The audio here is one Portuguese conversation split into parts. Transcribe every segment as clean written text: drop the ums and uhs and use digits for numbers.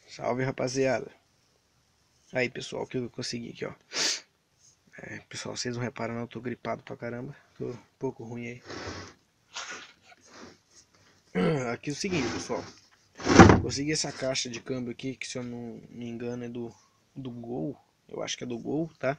Salve, rapaziada. Aí, pessoal, o que eu consegui aqui, ó. Pessoal, vocês não reparam não, eu tô gripado pra caramba. Tô um pouco ruim aí. Aqui é o seguinte, pessoal. Consegui essa caixa de câmbio aqui, que se eu não me engano é do Gol. Eu acho que é do Gol, tá?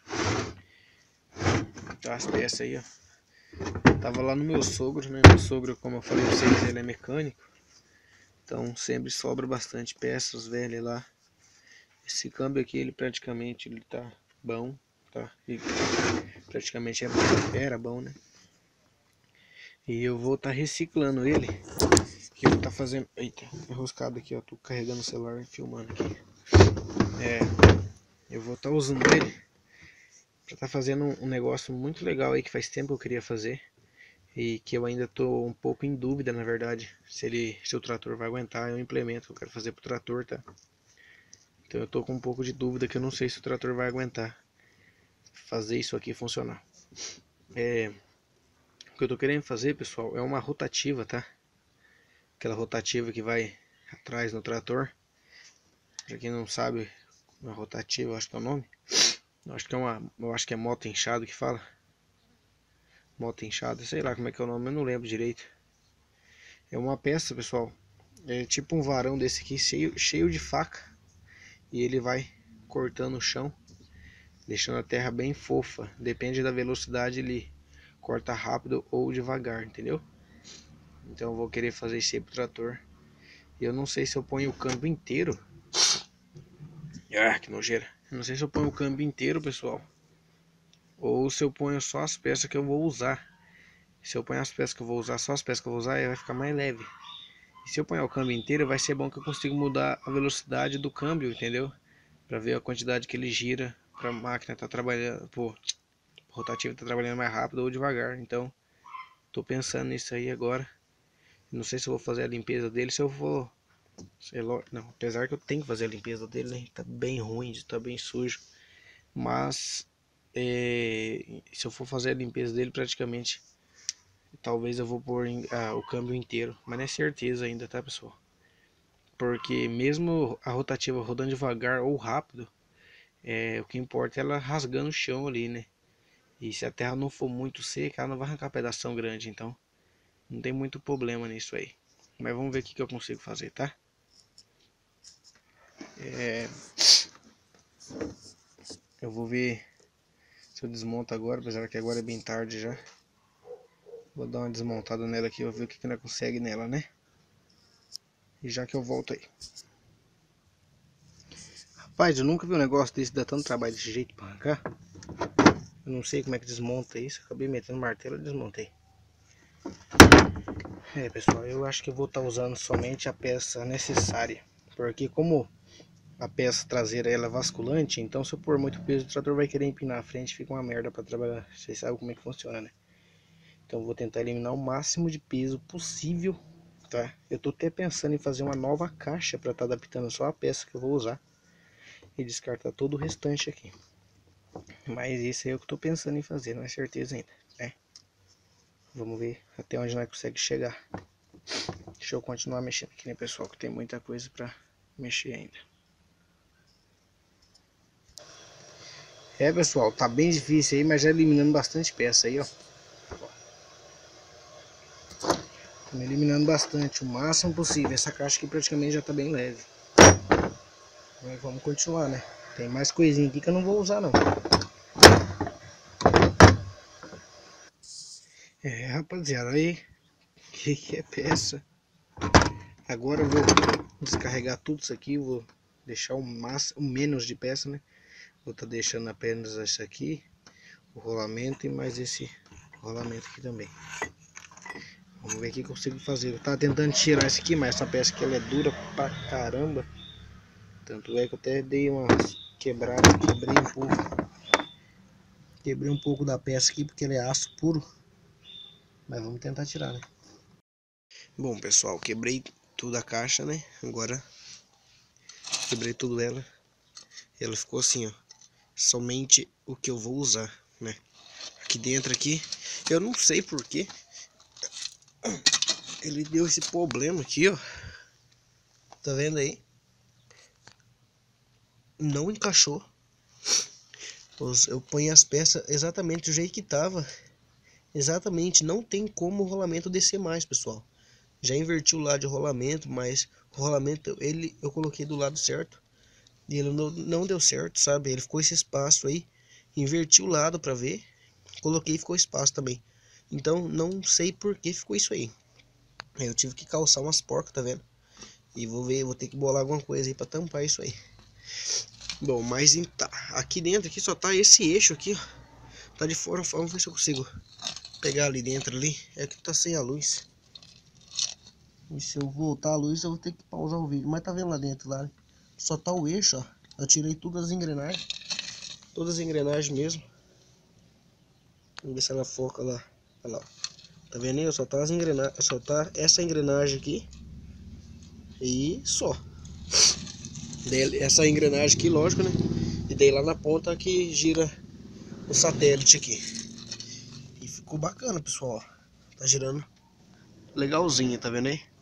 Tá as peças aí, ó. Tava lá no meu sogro, né? Meu sogro, como eu falei pra vocês, ele é mecânico. Então sempre sobra bastante peças velhas lá. Esse câmbio aqui, ele praticamente ele tá bom, tá? E praticamente era bom, né? E eu vou estar reciclando ele. Que eu vou estar fazendo. Eita, enroscado aqui, ó. Tô carregando o celular e filmando aqui. Eu vou estar usando ele pra estar fazendo um negócio muito legal aí que faz tempo que eu queria fazer. E que eu ainda tô um pouco em dúvida, na verdade, se o trator vai aguentar. Eu implemento, eu quero fazer pro trator, tá? Então eu tô com um pouco de dúvida que eu não sei se o trator vai aguentar fazer isso aqui funcionar. O que eu tô querendo fazer, pessoal, é uma rotativa, tá? Aquela rotativa que vai atrás no trator. Pra quem não sabe, uma rotativa, eu acho que é o nome. Eu acho que é moto inchado que fala. Moto inchada, sei lá como é que é o nome, eu não lembro direito. É uma peça, pessoal. É tipo um varão desse aqui, cheio de faca. E ele vai cortando o chão, deixando a terra bem fofa. Depende da velocidade, ele corta rápido ou devagar, entendeu? Então eu vou querer fazer isso aí pro trator. E eu não sei se eu ponho o câmbio inteiro. Que nojeira. Eu não sei se eu ponho o câmbio inteiro, pessoal, ou se eu ponho só as peças que eu vou usar. Se eu ponho as peças que eu vou usar, só as peças que eu vou usar, aí vai ficar mais leve. E se eu ponho o câmbio inteiro, vai ser bom que eu consigo mudar a velocidade do câmbio, entendeu? Pra ver a quantidade que ele gira, pra máquina tá trabalhando, pô, rotativo tá trabalhando mais rápido ou devagar. Então, tô pensando nisso aí agora. Não sei se eu vou fazer a limpeza dele, se eu vou, sei lá, não, apesar que eu tenho que fazer a limpeza dele, né? Tá bem ruim, tá bem sujo. Mas se eu for fazer a limpeza dele, praticamente talvez eu vou pôr o câmbio inteiro, mas não é certeza ainda, tá, pessoal? Porque mesmo a rotativa rodando devagar ou rápido, o que importa é ela rasgando o chão ali, né? E se a terra não for muito seca, ela não vai arrancar pedação grande, então não tem muito problema nisso aí. Mas vamos ver o que eu consigo fazer, tá? Eu vou ver se eu desmonto agora, apesar que agora é bem tarde já. Vou dar uma desmontada nela aqui, vou ver o que ela consegue nela, né? E já que eu volto aí. Rapaz, eu nunca vi um negócio desse dar tanto trabalho desse jeito pra arrancar. Eu não sei como é que desmonta isso. Acabei metendo martelo e desmontei. Pessoal, eu acho que eu vou estar usando somente a peça necessária. Porque como a peça traseira ela é vasculante, então se eu pôr muito peso, o trator vai querer empinar a frente, fica uma merda pra trabalhar. Vocês sabem como é que funciona, né? Então eu vou tentar eliminar o máximo de peso possível, tá? Eu tô até pensando em fazer uma nova caixa para estar adaptando só a peça que eu vou usar e descartar todo o restante aqui. Mas isso aí é o que eu tô pensando em fazer, não é certeza ainda, né? Vamos ver até onde nós conseguimos chegar. Deixa eu continuar mexendo aqui, né, pessoal, que tem muita coisa para mexer ainda. Pessoal, tá bem difícil aí, mas já eliminando bastante peça aí, ó. Tô eliminando bastante, o máximo possível. Essa caixa aqui praticamente já tá bem leve. Mas vamos continuar, né? Tem mais coisinha aqui que eu não vou usar, não. Rapaziada, aí que é peça. Agora eu vou descarregar tudo isso aqui, vou deixar o menos de peça, né? Vou estar deixando apenas esse aqui, o rolamento e mais esse rolamento aqui também. Vamos ver o que eu consigo fazer. Eu tava tentando tirar esse aqui, mas essa peça aqui ela é dura pra caramba. Tanto é que eu até dei uma quebrada, quebrei um pouco da peça aqui porque ele é aço puro. Mas vamos tentar tirar, né? Bom, pessoal, quebrei tudo a caixa, né? Agora quebrei tudo ela. Ela ficou assim, ó. Somente o que eu vou usar, né? Aqui dentro aqui, eu não sei porquê. Ele deu esse problema aqui, ó. Tá vendo aí? não encaixou. Eu ponho as peças exatamente do jeito que tava. Exatamente, não tem como o rolamento descer mais, pessoal. Já inverti o lado de rolamento, mas o rolamento eu coloquei do lado certo e ele não deu certo, sabe? Ele ficou esse espaço aí. Inverti o lado para ver, coloquei e ficou espaço também. Então não sei por que ficou isso aí. Eu tive que calçar umas porcas, tá vendo? E vou ter que bolar alguma coisa aí para tampar isso aí. Bom, mas tá, aqui dentro aqui só tá esse eixo aqui, ó. Tá de fora, vamos ver se eu consigo pegar ali dentro ali. É que tá sem a luz. E se eu voltar a luz eu vou ter que pausar o vídeo. Mas tá vendo lá dentro lá, né? Só tá o eixo, ó. Eu tirei todas as engrenagens. Todas as engrenagens mesmo. Vamos ver se ela foca lá. Olha lá. Tá vendo aí? Só tá as engrenagens. Só tá essa engrenagem aqui. E só. Daí, essa engrenagem aqui, lógico, né? E daí lá na ponta que gira o satélite aqui. E ficou bacana, pessoal. Tá girando legalzinho, tá vendo aí?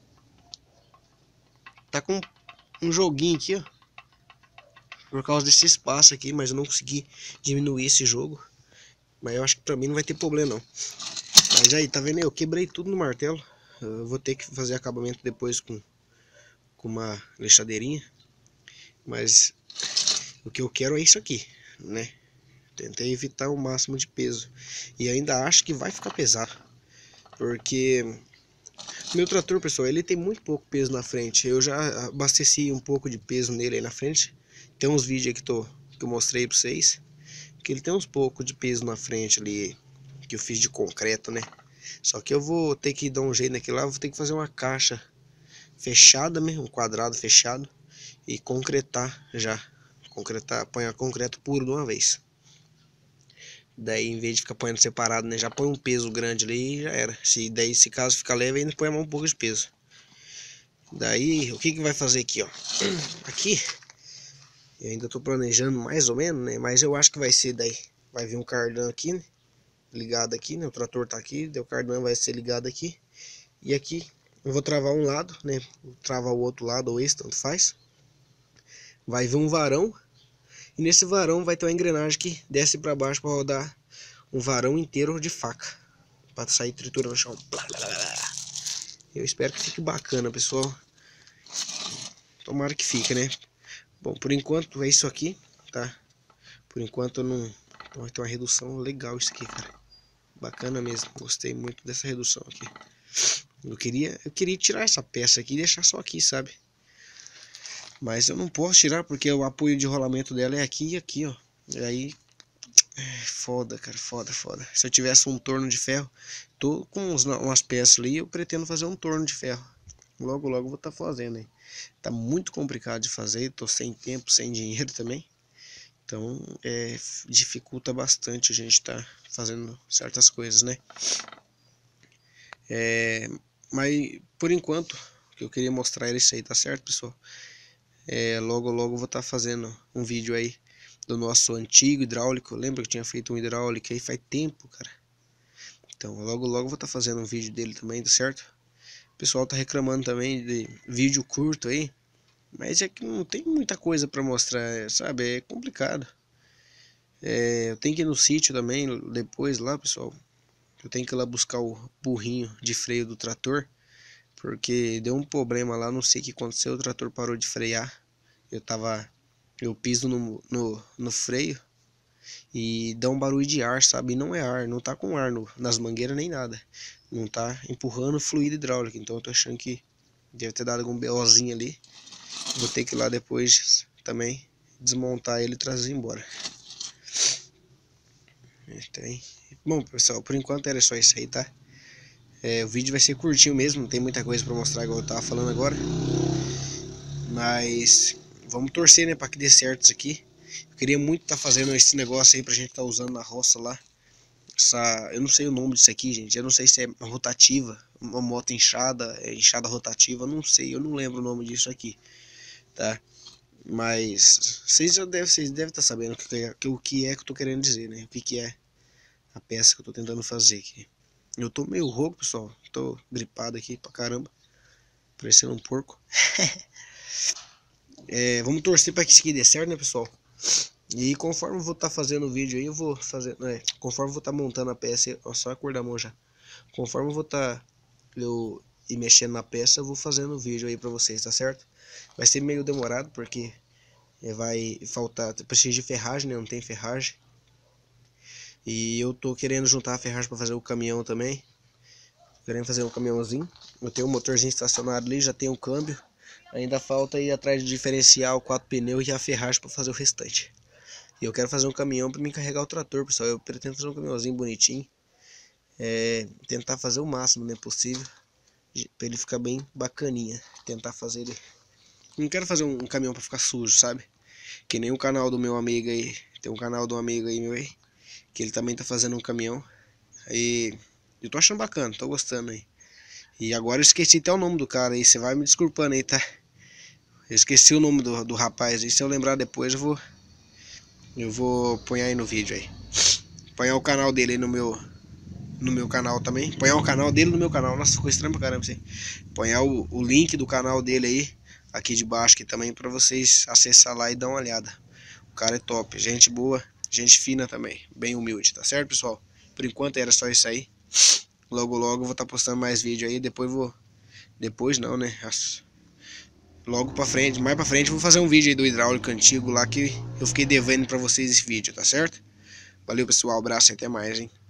Tá com um joguinho aqui, ó. Por causa desse espaço aqui, mas eu não consegui diminuir esse jogo. Mas eu acho que pra mim não vai ter problema não. Mas aí, tá vendo aí? Eu quebrei tudo no martelo. Eu vou ter que fazer acabamento depois com uma lixadeirinha. Mas o que eu quero é isso aqui, né? Tentei evitar o máximo de peso. E ainda acho que vai ficar pesado. Porque meu trator, pessoal, ele tem muito pouco peso na frente. Eu já abasteci um pouco de peso nele aí na frente. Tem uns vídeos aí que eu mostrei pra vocês. Que ele tem uns pouco de peso na frente ali. Que eu fiz de concreto, né? Só que eu vou ter que dar um jeito naquilo lá. Vou ter que fazer uma caixa fechada mesmo, um quadrado fechado. E concretar já. Concretar, põe concreto puro de uma vez. Daí, em vez de ficar põendo separado, né? Já põe um peso grande ali e já era. Daí, se caso ficar leve, ainda põe um pouco de peso. Daí, o que vai fazer aqui, ó? Aqui, eu ainda tô planejando mais ou menos, né? Mas eu acho que vai ser daí. Vai vir um cardan aqui, né? Ligado aqui, né? O trator tá aqui, daí o cardan vai ser ligado aqui. E aqui, eu vou travar um lado, né? Travar o outro lado, ou esse, tanto faz. Vai vir um varão. E nesse varão vai ter uma engrenagem que desce para baixo para rodar um varão inteiro de faca. Para sair tritura no chão. Eu espero que fique bacana, pessoal. Tomara que fique, né? Bom, por enquanto é isso aqui, tá? Por enquanto eu não... Vai ter uma redução legal isso aqui, cara. Bacana mesmo. Gostei muito dessa redução aqui. Eu queria tirar essa peça aqui e deixar só aqui, sabe? Mas eu não posso tirar porque o apoio de rolamento dela é aqui e aqui, ó. E aí... Foda, cara, foda. Se eu tivesse um torno de ferro, tô com umas peças ali, eu pretendo fazer um torno de ferro. Logo vou estar fazendo aí. Tá muito complicado de fazer, tô sem tempo, sem dinheiro também. Então, dificulta bastante a gente tá fazendo certas coisas, né? Mas, por enquanto, o que eu queria mostrar era isso aí, tá certo, pessoal? Logo eu vou estar fazendo um vídeo aí do nosso antigo hidráulico. Lembra que eu tinha feito um hidráulico aí faz tempo, cara? Então, logo eu vou estar fazendo um vídeo dele também, tá certo? O pessoal tá reclamando também de vídeo curto aí. Mas é que não tem muita coisa pra mostrar, sabe? É complicado. Eu tenho que ir no sítio também, depois lá, pessoal. Eu tenho que ir lá buscar o burrinho de freio do trator. Porque deu um problema lá, não sei o que aconteceu, o trator parou de frear. Eu piso no freio e dá um barulho de ar, sabe? E não é ar, não tá com ar nas mangueiras nem nada. Não tá empurrando fluido hidráulico, então eu tô achando que deve ter dado algum BOzinho ali. Vou ter que ir lá depois também desmontar ele e trazer embora. Bom, pessoal, por enquanto era só isso aí, tá? O vídeo vai ser curtinho mesmo, não tem muita coisa pra mostrar igual eu tava falando agora. Mas vamos torcer, né, pra que dê certo isso aqui. Eu queria muito estar fazendo esse negócio aí pra gente estar usando na roça lá. Eu não sei o nome disso aqui, gente. Eu não sei se é rotativa, uma moto inchada, inchada rotativa, eu não sei, eu não lembro o nome disso aqui, tá? Mas vocês devem estar sabendo o que é que eu tô querendo dizer, né? O que é a peça que eu tô tentando fazer aqui. Eu tô meio rouco, pessoal. Tô gripado aqui pra caramba, parecendo um porco. Vamos torcer para que isso aqui dê certo, né, pessoal? E conforme eu vou estar fazendo o vídeo aí, eu vou fazer, conforme eu vou estar montando a peça, ó, só a cor da mão já. Conforme eu vou estar ir mexendo na peça, eu vou fazendo o vídeo aí pra vocês, tá certo? Vai ser meio demorado porque vai faltar, precisa de ferragem, né? Não tem ferragem. E eu tô querendo juntar a ferragem pra fazer o caminhão também. Querendo fazer um caminhãozinho. Eu tenho um motorzinho estacionado ali, já tenho um câmbio. Ainda falta ir atrás do diferencial, 4 pneus e a ferragem pra fazer o restante. E eu quero fazer um caminhão pra me carregar o trator, pessoal. Eu pretendo fazer um caminhãozinho bonitinho. Tentar fazer o máximo, né, possível, pra ele ficar bem bacaninha. Tentar fazer ele. Não quero fazer um caminhão pra ficar sujo, sabe? Que nem o canal do meu amigo aí. Tem um canal do amigo aí meu aí, que ele também tá fazendo um caminhão. Aí eu tô achando bacana, tô gostando aí. E agora eu esqueci até o nome do cara aí. Você vai me desculpando aí, tá? Eu esqueci o nome do rapaz aí. Se eu lembrar depois eu vou pôr aí no vídeo aí. Põe o canal dele aí no meu canal também. Põe o canal dele no meu canal. Nossa, ficou estranho pra caramba isso aí. Põe o link do canal dele aí aqui de baixo aqui também, pra vocês acessar lá e dar uma olhada. O cara é top, gente boa, gente fina também, bem humilde, tá certo, pessoal? Por enquanto era só isso aí. Logo logo eu vou estar postando mais vídeo aí. Depois não, né? Logo pra frente, mais pra frente eu vou fazer um vídeo aí do hidráulico antigo lá, que eu fiquei devendo pra vocês esse vídeo, tá certo? Valeu, pessoal, abraço e até mais, hein?